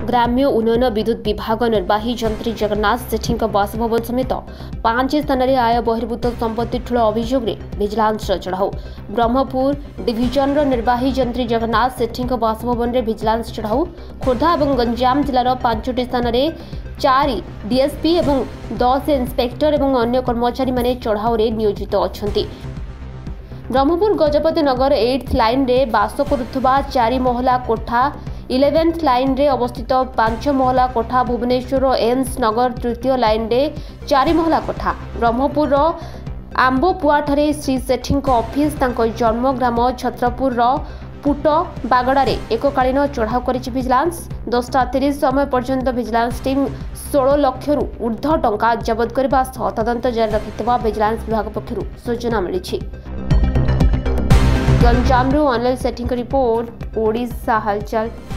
ग्राम्य उन्नयन विद्युत विभाग निर्वाही जंत्री जगन्नाथ सेठी बासभवन समेत 5 स्थान में आय बहिर्भूत संपत्ति ठूल अभियोग विजिलेंस चढ़ाऊ। ब्रह्मपुर डिविजन निर्वाही जंत्री जगन्नाथ सेठी बासभवन में विजिलेंस चढ़ाऊ। खोर्धा और गंजाम जिलार 5 स्थान में 4 डीएसपी और 10 इंस्पेक्टर और अन्य कर्मचारी माने चढ़ाऊ नियोजित अच्छा। ब्रह्मपुर गजपति नगर 8th लाइन रे बास करुवा 4 महला कोठा 11th लाइन रे अवस्थित 5 महला कोठा भुवनेश्वर एम्स नगर 3य लाइन रे 4 महला कोठा ब्रह्मपुर आंबपुआ ठारे श्री सेठी ऑफिस जन्मग्राम छत्रपुर पुट बागड़े एककालीन चढ़ाऊ कर विजिलेंस। 10:30 समय पर्यंत विजिलेंस टीम 16 लाख रु ऊर्ध्व टंका जबत करने सह तदंत जारी रखिथिबा विजिलेंस विभाग पक्षरु सूचना मिली। गंजामरू अनिल सेठी रिपोर्ट ओडिशा हालचाल।